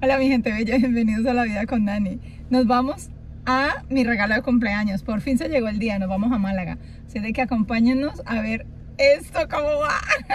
Hola mi gente bella, bienvenidos a La Vida con Dani. Nos vamos a mi regalo de cumpleaños. Por fin se llegó el día, nos vamos a Málaga. Así de que acompáñennos a ver esto cómo va.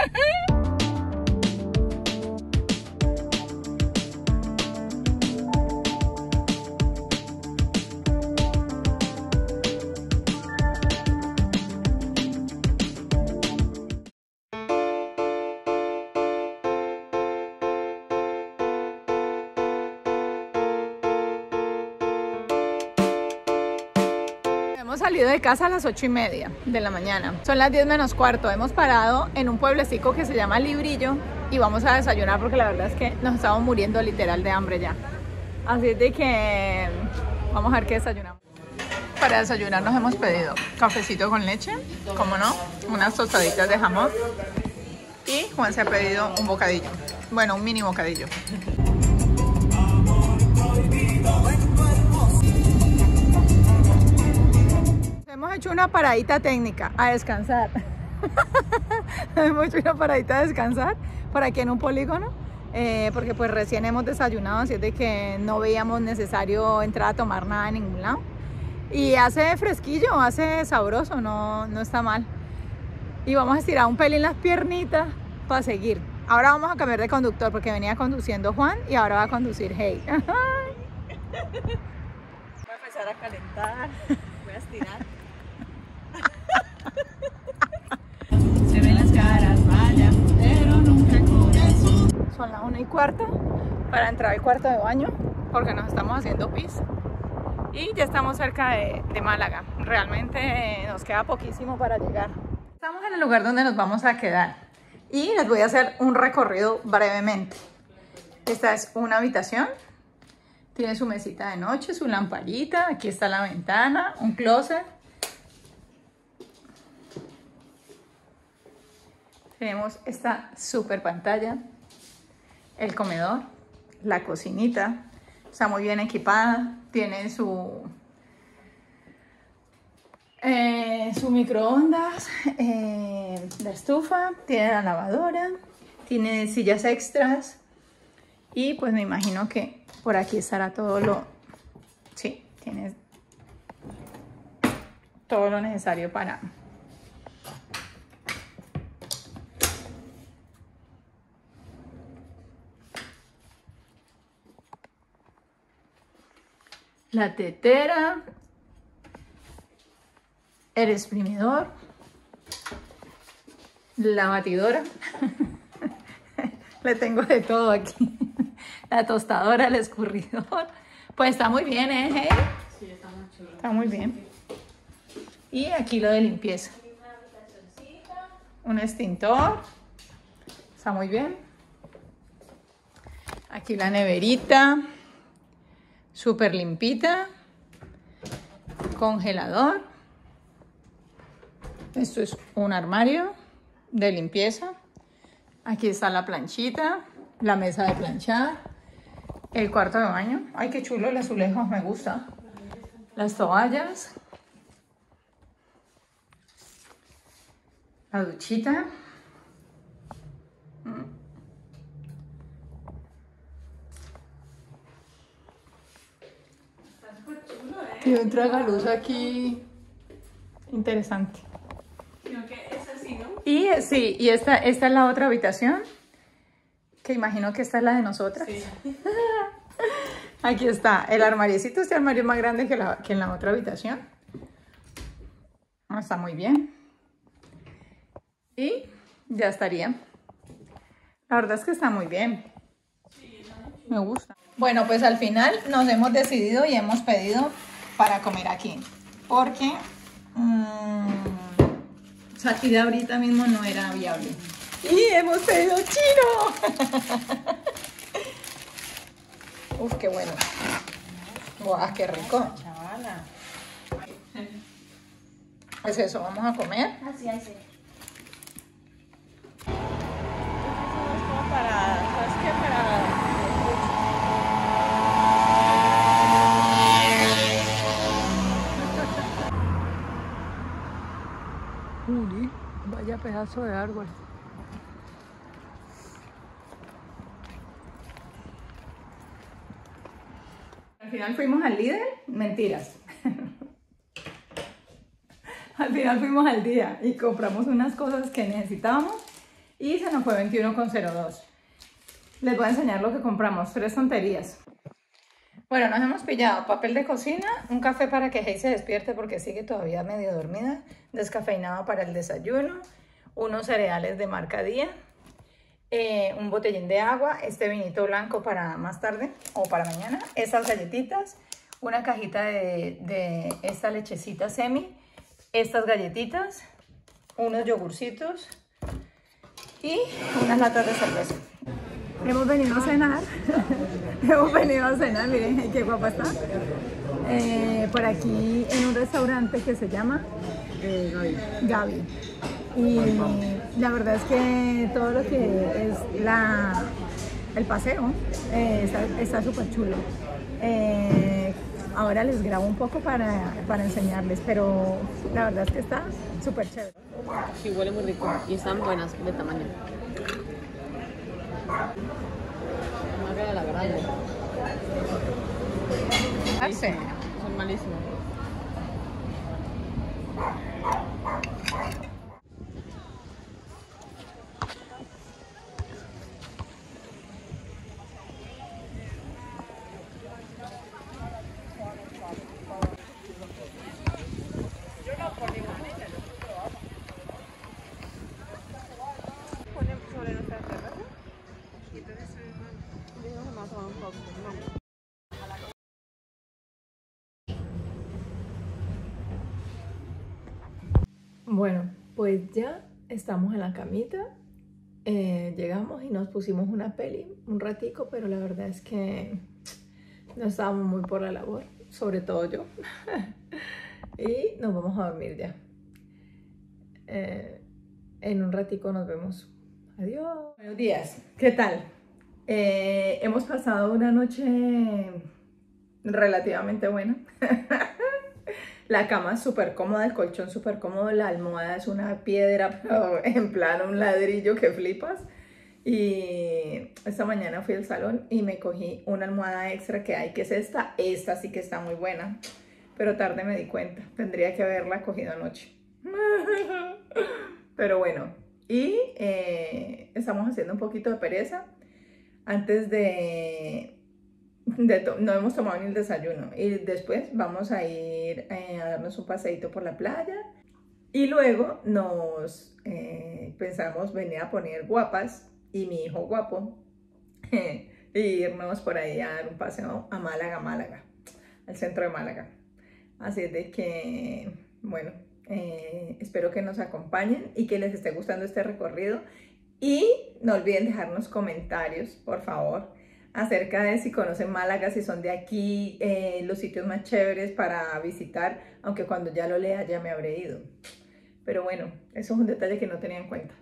Hemos salido de casa a las 8:30 de la mañana. Son las 10 menos cuarto. Hemos parado en un pueblecico que se llama Librillo y vamos a desayunar porque la verdad es que nos estamos muriendo literal de hambre ya. Así de que vamos a ver qué desayunamos. Para desayunar nos hemos pedido cafecito con leche, como no, unas tostaditas de jamón y Juan se ha pedido un bocadillo. Bueno, un mini bocadillo. Hemos hecho una paradita técnica a descansar. Hemos hecho una paradita a descansar por aquí en un polígono, porque pues recién hemos desayunado, así es de que no veíamos necesario entrar a tomar nada en ningún lado. Y hace fresquillo, hace sabroso, no está mal. Y vamos a estirar un pelín las piernitas para seguir. Ahora vamos a cambiar de conductor porque venía conduciendo Juan y ahora va a conducir Hey. Voy a empezar a calentar, voy a estirar. Se ven las caras, vaya, pero nunca corazón. Son las 1:15 para entrar al cuarto de baño porque nos estamos haciendo pis. Y ya estamos cerca de Málaga. Realmente nos queda poquísimo para llegar. Estamos en el lugar donde nos vamos a quedar. Y les voy a hacer un recorrido brevemente. Esta es una habitación. Tiene su mesita de noche, su lamparita. Aquí está la ventana, un closet. Tenemos esta super pantalla, el comedor, la cocinita, está muy bien equipada, tiene su microondas, la estufa, tiene la lavadora, tiene sillas extras y pues me imagino que por aquí estará todo sí, tiene todo lo necesario para... La tetera, el exprimidor, la batidora, le tengo de todo aquí, la tostadora, el escurridor, pues está muy bien, ¿eh? Sí, está muy chulo. Está muy bien. Y aquí lo de limpieza, un extintor, está muy bien. Aquí la neverita. Súper limpita, congelador. Esto es un armario de limpieza. Aquí está la planchita, la mesa de planchar, el cuarto de baño. Ay, qué chulo el azulejo, me gusta. Las toallas, la duchita. Tiene un tragaluz aquí interesante. Creo que es así, ¿no? Y sí, y esta es la otra habitación, que imagino que esta es la de nosotras. Sí. Aquí está el armariecito, este armario es más grande que en la otra habitación. Está muy bien. Y ya estaría. La verdad es que está muy bien. Me gusta. Bueno, pues al final nos hemos decidido y hemos pedido para comer aquí, porque salir ahorita mismo no era viable. Y hemos pedido chino. Uf, qué bueno. Guau, qué rico. Chavala. Pues eso, vamos a comer. Así, así. ¿Sabes qué? Para... Uy, vaya pedazo de árbol. Al final fuimos al Lidl, mentiras. Al final fuimos al día y compramos unas cosas que necesitábamos y se nos fue 21,02. Les voy a enseñar lo que compramos, 3 tonterías. Bueno, nos hemos pillado papel de cocina, un café para que Hey se despierte porque sigue todavía medio dormida, descafeinado para el desayuno, unos cereales de marca Día, un botellín de agua, este vinito blanco para más tarde o para mañana, estas galletitas, una cajita de esta lechecita semi, estas galletitas, unos yogurcitos y unas latas de cerveza. Hemos venido a cenar, miren qué guapa está, por aquí en un restaurante que se llama Gaby. Y la verdad es que todo lo que es el paseo está súper chulo. Ahora les grabo un poco para enseñarles, pero la verdad es que está súper chévere. Sí, huele muy rico y están buenas de tamaño. Más que la grande. Sí. Son malísimos. Bueno, pues ya estamos en la camita, llegamos y nos pusimos una peli un ratico, pero la verdad es que no estábamos muy por la labor, sobre todo yo, y nos vamos a dormir ya. En un ratico nos vemos. Adiós. Buenos días, ¿qué tal? Hemos pasado una noche relativamente buena. La cama es súper cómoda, el colchón súper cómodo, la almohada es una piedra, pero en plan un ladrillo que flipas. Y esta mañana fui al salón y me cogí una almohada extra que hay, que es esta. Esta sí que está muy buena, pero tarde me di cuenta. Tendría que haberla cogido anoche. Pero bueno, y estamos haciendo un poquito de pereza. Antes no hemos tomado ni el desayuno y después vamos a ir a darnos un paseíto por la playa y luego nos pensamos venir a poner guapas y mi hijo guapo e irnos por ahí a dar un paseo a Málaga, al centro de Málaga. Así es de que, bueno, espero que nos acompañen y que les esté gustando este recorrido y no olviden dejarnos comentarios, por favor, acerca de si conocen Málaga, si son de aquí, los sitios más chéveres para visitar, aunque cuando ya lo lea ya me habré ido. Pero bueno, eso es un detalle que no tenía en cuenta.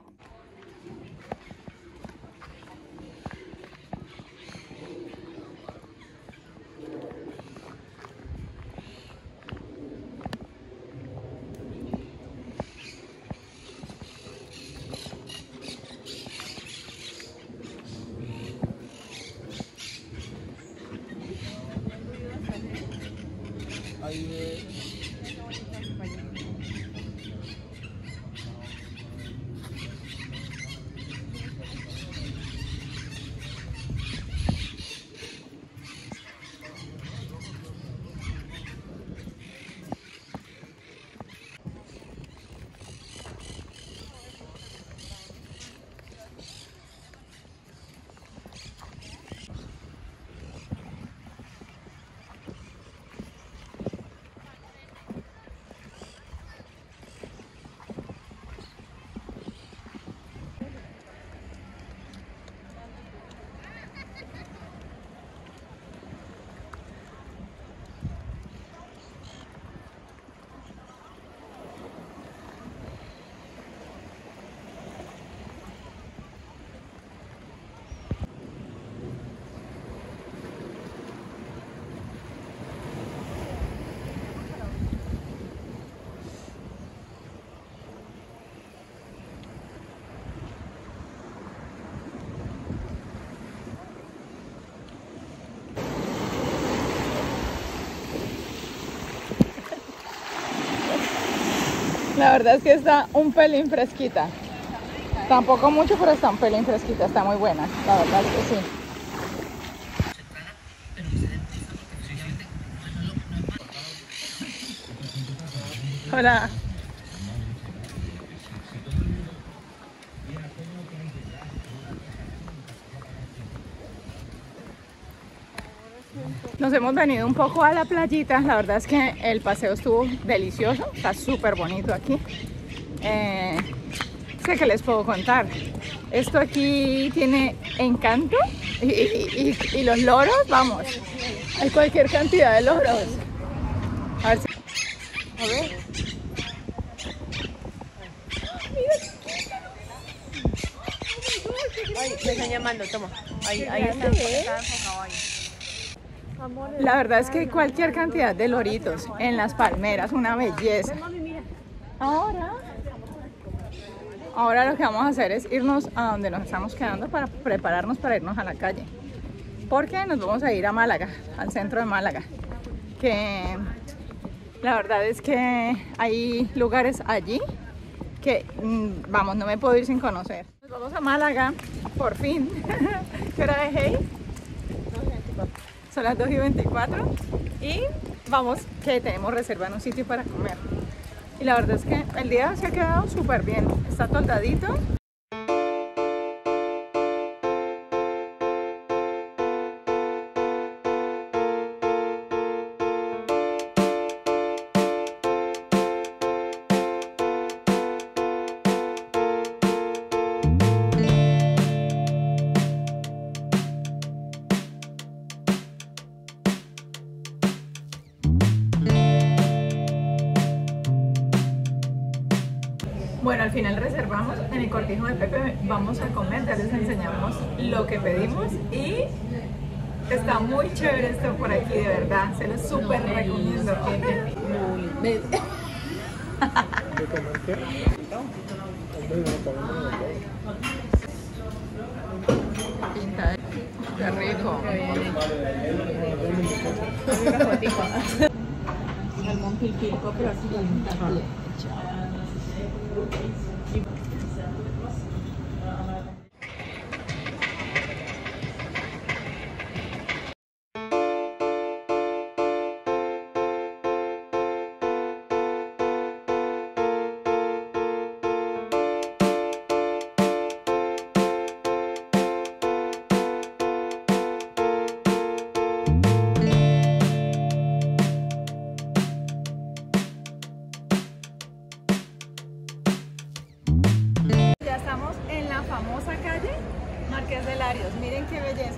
La verdad es que está un pelín fresquita. Tampoco mucho, pero está un pelín fresquita. Está muy buena, la verdad es que sí. Hola. Nos hemos venido un poco a la playita. La verdad es que el paseo estuvo delicioso. Está súper bonito aquí. Sé que les puedo contar. Esto aquí tiene encanto y los loros, vamos. Hay cualquier cantidad de loros. A ver si... A ver. Ay, me están llamando, toma. Ahí está enfocado ahí. La verdad es que hay cualquier cantidad de loritos en las palmeras, una belleza. Ahora lo que vamos a hacer es irnos a donde nos estamos quedando para prepararnos para irnos a la calle. Porque nos vamos a ir a Málaga, al centro de Málaga. Que la verdad es que hay lugares allí que, vamos, no me puedo ir sin conocer. Nos vamos a Málaga, por fin. ¿Qué hora es, hey? Son las 2:24 y vamos, que tenemos reserva en un sitio para comer. Y la verdad es que el día se ha quedado súper bien. Está toldadito. Bueno, al final reservamos en el Cortijo de Pepe, vamos a comer, ya les enseñamos lo que pedimos y está muy chévere esto por aquí, de verdad, se lo súper recomiendo. Pinta, qué rico. Salmón pilpilco, pero así famosa calle Marqués de Larios. Miren qué belleza.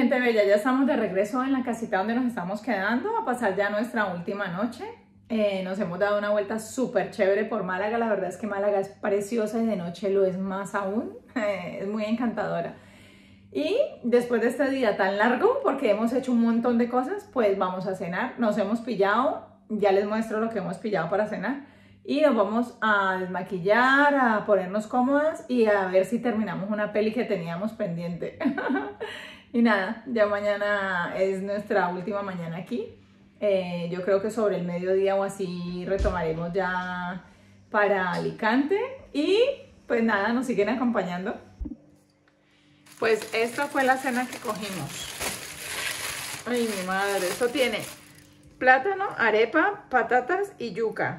gente bella, ya estamos de regreso en la casita donde nos estamos quedando a pasar ya nuestra última noche. Nos hemos dado una vuelta súper chévere por Málaga. La verdad es que Málaga es preciosa y de noche lo es más aún. Es muy encantadora. Y después de este día tan largo, porque hemos hecho un montón de cosas, pues vamos a cenar. Nos hemos pillado, ya les muestro lo que hemos pillado para cenar. Y nos vamos a desmaquillar, a ponernos cómodas y a ver si terminamos una peli que teníamos pendiente. Y nada, ya mañana es nuestra última mañana aquí. Yo creo que sobre el mediodía o así retomaremos ya para Alicante. Y pues nada, nos siguen acompañando. Pues esta fue la cena que cogimos. Ay, mi madre, esto tiene plátano, arepa, patatas y yuca.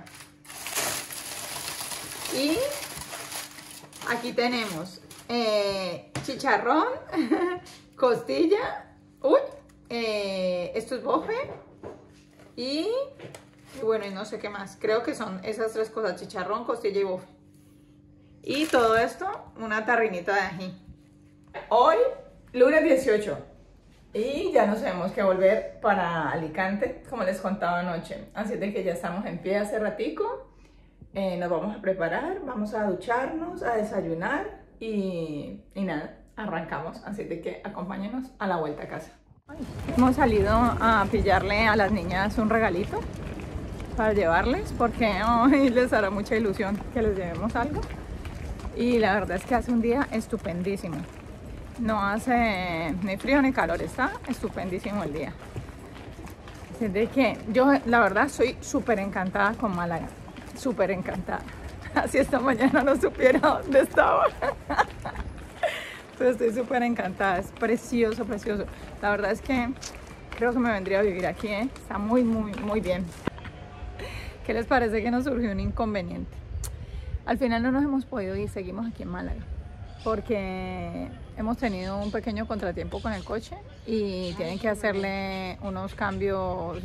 Y aquí tenemos chicharrón, costilla, esto es bofe y bueno, y no sé qué más. Creo que son esas tres cosas, chicharrón, costilla y bofe. Y todo esto, una tarrinita de ají. Hoy, lunes 18, y ya nos tenemos que volver para Alicante, como les contaba anoche. Así de que ya estamos en pie hace ratico. Nos vamos a preparar, vamos a ducharnos, a desayunar y nada, arrancamos. Así de que acompáñenos a la vuelta a casa. Hemos salido a pillarle a las niñas un regalito para llevarles, porque hoy les hará mucha ilusión que les llevemos algo. Y la verdad es que hace un día estupendísimo. No hace ni frío ni calor, está estupendísimo el día. Así de que yo la verdad soy súper encantada con Málaga, súper encantada. Así esta mañana no supiera dónde estaba. Pero estoy súper encantada, es precioso, precioso. La verdad es que creo que me vendría a vivir aquí, ¿eh? Está muy, muy, muy bien. ¿Qué les parece que nos surgió un inconveniente? Al final no nos hemos podido ir, seguimos aquí en Málaga, porque hemos tenido un pequeño contratiempo con el coche y tienen que hacerle unos cambios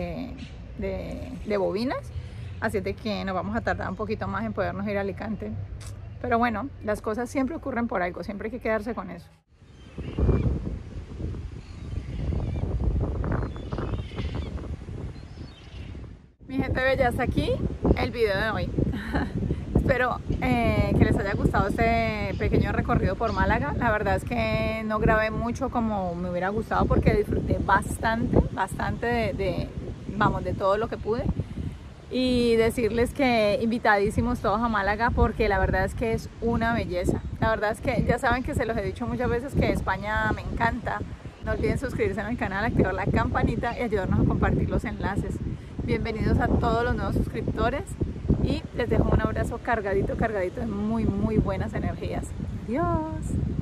de bobinas, así de que nos vamos a tardar un poquito más en podernos ir a Alicante. Pero bueno, las cosas siempre ocurren por algo, siempre hay que quedarse con eso. Mi gente bella, hasta aquí el video de hoy. Espero que les haya gustado este pequeño recorrido por Málaga. La verdad es que no grabé mucho como me hubiera gustado porque disfruté bastante de todo lo que pude. Y decirles que invitadísimos todos a Málaga porque la verdad es que es una belleza. La verdad es que ya saben que se los he dicho muchas veces que España me encanta. No olviden suscribirse a mi canal, activar la campanita y ayudarnos a compartir los enlaces. Bienvenidos a todos los nuevos suscriptores. Y les dejo un abrazo cargadito de muy, muy buenas energías. Adiós.